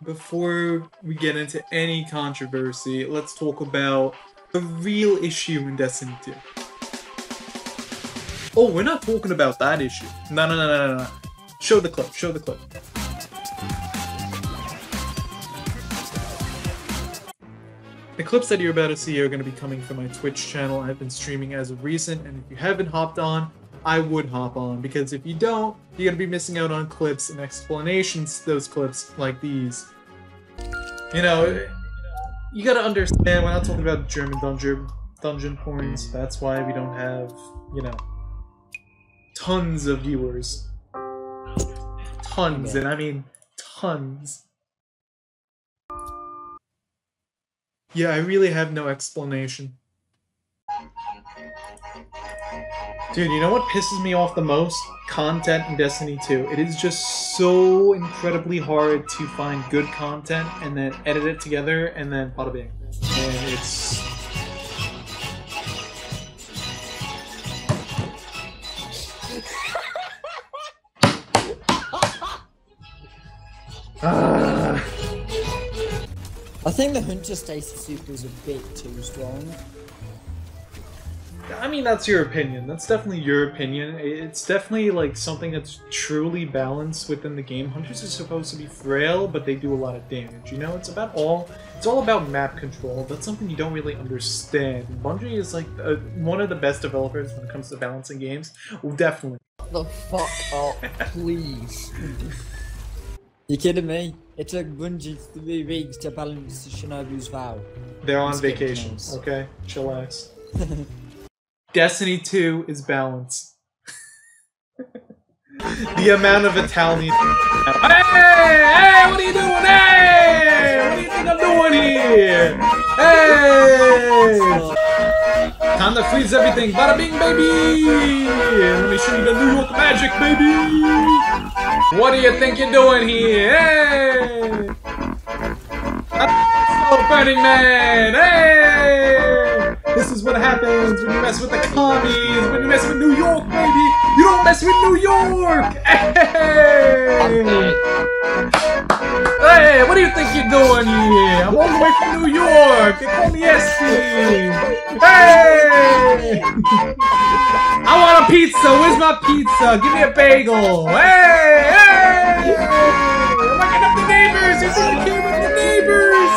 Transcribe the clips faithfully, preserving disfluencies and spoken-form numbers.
before we get into any controversy, let's talk about the real issue in Destiny two. Oh, we're not talking about that issue. No, no, no, no, no, no. Show the clip, show the clip. The clips that you're about to see are going to be coming from my Twitch channel. I've been streaming as of recent, and if you haven't hopped on, I would hop on, because if you don't, you're going to be missing out on clips and explanations to those clips like these. You know, you gotta understand, we're not talking about German dungeon, dungeon porns. That's why we don't have, you know, tons of viewers. Tons, and I mean tons. Yeah, I really have no explanation. Dude, you know what pisses me off the most? Content in Destiny two. It is just so incredibly hard to find good content and then edit it together and then bada bing. And it's... uh. I think the Hunter Stasis Super is a bit too strong. I mean, that's your opinion. That's definitely your opinion. It's definitely like something that's truly balanced within the game. Hunters are supposed to be frail, but they do a lot of damage. You know, it's about all. It's all about map control. That's something you don't really understand. Bungie is like uh, one of the best developers when it comes to balancing games. Well, definitely. The fuck up, please. You kidding me? It took Bungie three weeks to balance Shinobu's vow. They're on vacation. Okay, chillax. Destiny two is balance. The amount of Italian. Hey! Hey! What are you doing? Hey! What do you think I'm doing here? Hey! Time to freeze everything. Bada bing, baby! Let me show you the New York magic, baby! What do you think you're doing here? Hey! Oh, Burning Man! Hey! This is what happens when you mess with the commies, when you mess with New York, baby! You don't mess with New York! Hey! Hey, what do you think you're doing here? I'm all the way from New York! They call me S C! Hey! I want a pizza! Where's my pizza? Give me a bagel! Hey! Hey! I'm looking up the neighbors! He's in here with the neighbors!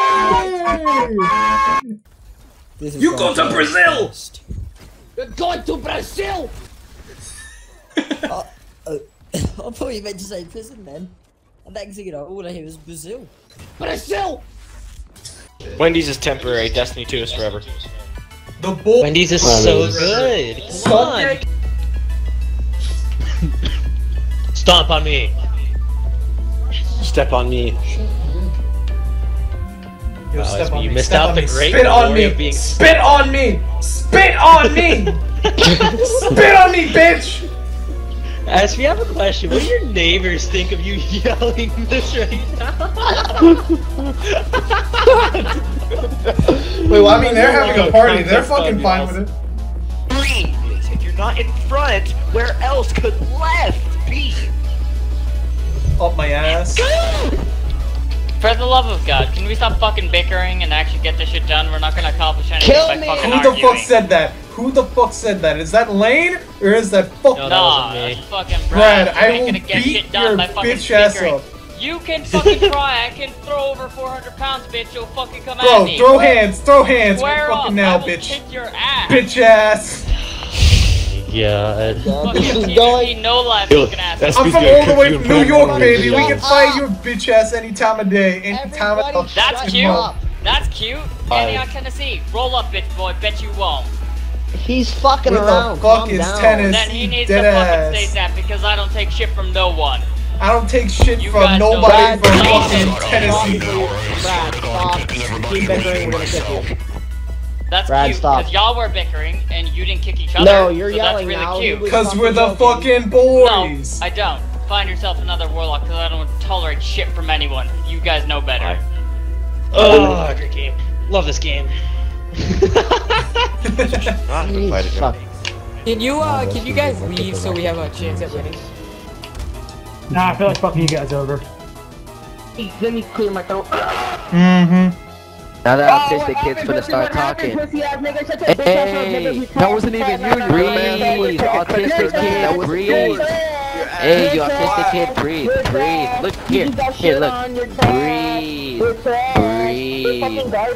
Hey! You go to Brazil! You're going to Brazil! uh, uh, I thought you meant to say prison then. And next thing you know, all I hear is Brazil. Brazil! Wendy's is temporary, Destiny two is forever. The bull. Wendy's is so good. Come on. Stomp on me. Step on me. Yo, oh, step on you me. missed step out on the me. great Spit on me! being... Spit on me! Spit on me! Spit on me, bitch! As we have a question, what do your neighbors think of you yelling this right now? Wait, well, I mean, they're having a party. They're fucking fine with it. Please, if you're not in front, where else could left be? Up my ass. For the love of God, can we stop fucking bickering and actually get this shit done? We're not gonna accomplish anything Kill by me. fucking Who arguing. the fuck said that? Who the fuck said that? Is that Lane? Or is that fucking... No, that Nah, wasn't me. that's fucking Brad, Brad. I You ain't will gonna get beat shit done your by fucking bitch ass bickering. up. You can fucking try. I can throw over four hundred pounds, bitch. You'll fucking come at Bro, me. throw hands, throw hands Square right up. fucking now, I will bitch. kick your ass. Bitch ass. Yeah. Fucking T V P, no life fucking ass. I'm from all the way from New York, baby. We can fight your bitch ass any time of day, any time of the That's fucking cute. month. That's cute. Antioch, Tennessee. Roll up, bitch boy. Bet you won't. He's fucking What around. the fuck Calm is down. tennis? Then he needs to Dead fucking ass. say that because I don't take shit from no one. I don't take shit You from guys don't- nobody Brad, from stop fucking it. Tennessee. Brad, stop. Keep bickering, we're gonna kick you. That's Brad, cute stop. because y'all were bickering and you didn't kick each other. No, you're so yelling that's really now. cute. He was Cause we're the joking. fucking boys. No, I don't. Find yourself another warlock because I don't tolerate shit from anyone. You guys know better. Oh, great game. Love this game. Not invited Fuck. Can you uh can you guys leave so we have a chance at winning? Nah, I feel like fucking you guys over. Let me clear my throat. Mm-hmm. Now that autistic kid's gonna start talking. Hey, that wasn't even you, you breathe, autistic kid, breathe. Hey, you autistic kid, breathe, breathe. Look here, here, look, breathe, breathe.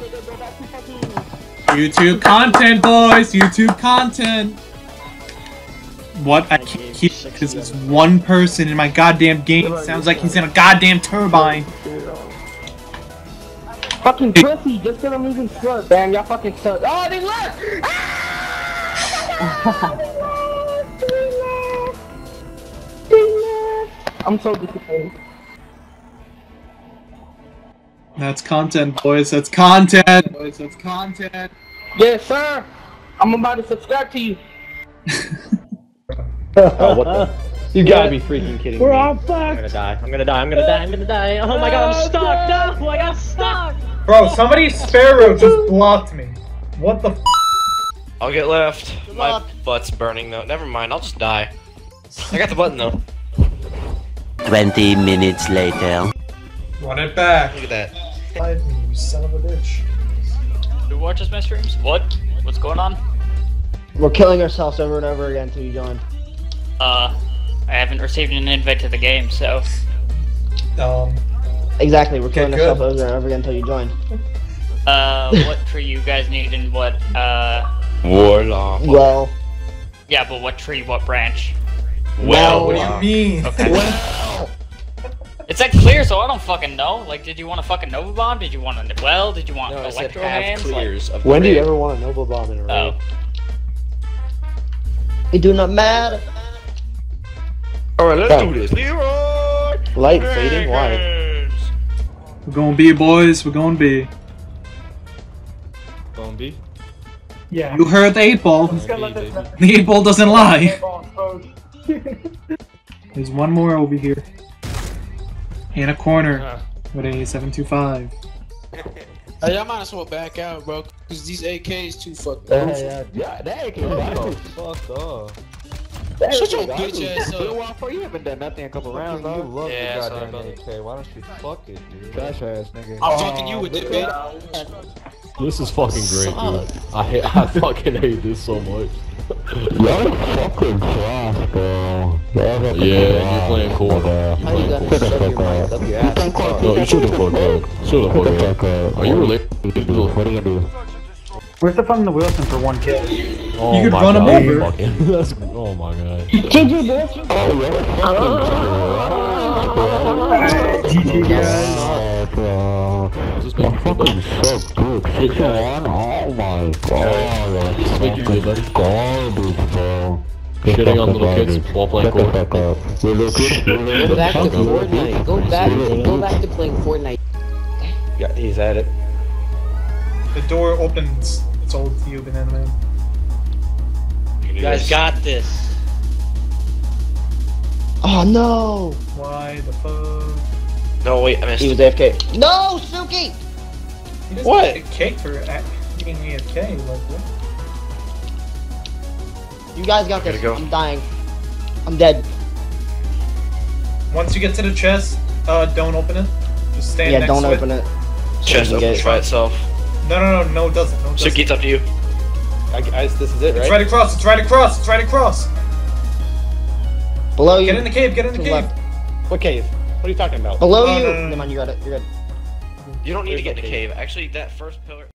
YouTube content, boys. YouTube content. What? I can't keep because there's one person in my goddamn game. It sounds like he's in a goddamn turbine. Fucking pussy, just because I'm losing slug. Damn, y'all fucking suck. Oh, they left! Ah! I'm so disappointed. That's content, boys. That's content. Boys, that's content. Yes, sir. I'm about to subscribe to you. Oh, what the? You gotta be freaking kidding me. We're all fucked. I'm gonna die. I'm gonna die. I'm gonna die. I'm gonna die. Oh my god, I'm stuck. No, I got stuck. Bro, somebody Sparrow just blocked me. What the f? I'll get left. My butt's burning though. Never mind, I'll just die. I got the button though. Twenty minutes later. Run it back. Look at that. Five me, you son of a bitch. Who watches my streams? What? What's going on? We're killing ourselves over and over again until you join. Uh, I haven't received an invite to the game, so. Um. Exactly, we're killing Okay, ourselves good. over and over again until you join. Uh, what tree you guys need and what, uh. Warlock. Well, Yeah, but what tree, what branch? Well, What do you mean? Okay. It said clear, so I don't fucking know. Like, did you want a fucking Nova Bomb? Did you want a well? Did you want no, I said electro have hands? clears of When do you red. ever want a Nova Bomb in a Like, raid? oh. it do not matter. Alright, let's do this. Leroy! Light fading? Why? We're going B, boys. We're going B. Going B? Yeah. You heard the eight ball. The eight ball doesn't lie. There's one more over here. In a corner. With a seven two five. Hey, y'all might as well back out, bro. Cause these A Ks too fucked Yeah, up. yeah, yeah, that A K is fucked up. Shut your bitch ass up. You haven't done nothing a couple rounds, dog. You love Yeah, the sorry, goddamn brother. A K. Why don't you fuck it, dude? Trash ass nigga. I'm fucking you with it, bitch. This is fucking great, dude. I hate, I fucking hate this so much. Y'all fucking trash, bro. Yeah, you're playing cool. You're How you playing gonna cool. shove your mic up your ass? No, you shut the fuck up. Shut the fuck up. Are you related? What are you gonna do? Where's the fucking Wilson for one kill? Oh You could my run him god, over. fucking- that's, oh my god. G G, bitch. Oh, G G, guys. bro. Just I make you feel fucking better. suck, dude. six one? Oh my god. Just make you feel better. Garbage, bro. Shitting on little kids while playing Shut the court. fuck up. You little kid, you little Go back to fuck up. Fortnite. Go back. Go back to playing Fortnite. Yeah, he's at it. The door opens. It's all to you, Banana Man. You guys got this. Oh no! Why the fuck? No, wait, I missed. He was A F K. No, Suki! He doesn't What? get cake for act- being A F K. Like what? You guys got this. Gotta go. I'm dying. I'm dead. Once you get to the chest, uh, don't open it. Just stand Yeah, next don't to open it. it. Chest So you can opens get- by itself. No, no, no, no, it doesn't. No, it doesn't. Suki, it's up to you. I, I, this is it, It's right? right across. It's right across. It's right across. Below you. Get in the cave. Get in the To the cave. left. What cave? What are you talking about? Below No, you. no, no, no. Never mind, you got it. You're good. You don't need to There's get in no the cave. cave. Actually, that first pillar.